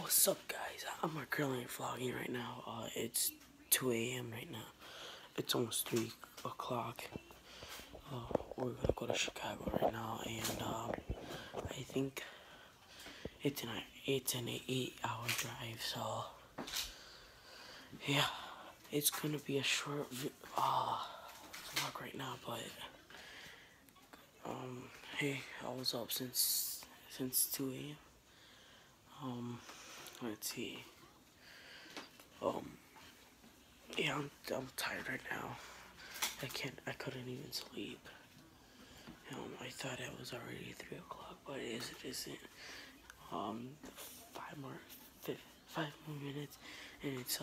What's up, guys? I'm currently vlogging right now. It's 2 a.m. right now. It's almost 3 o'clock. We're gonna go to Chicago right now, and I think it's an 8-hour drive. So yeah, it's gonna be a short vlog right now. But hey, I was up since 2 a.m. Let's see. Yeah, I'm tired right now. I couldn't even sleep. I thought it was already 3 o'clock, but it isn't. 5 more minutes, and it's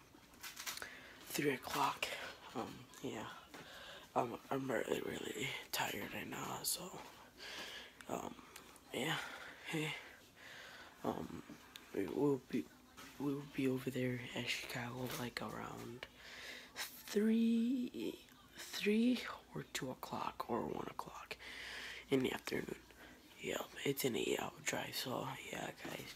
3 o'clock. Yeah. I'm really tired right now, so yeah. Hey, we will be over there at Chicago like around 3 or 2 o'clock or 1 o'clock in the afternoon. Yeah, it's an 8-hour drive, so yeah, guys.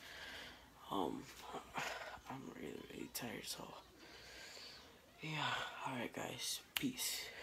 I'm really tired, so yeah. Alright, guys. Peace.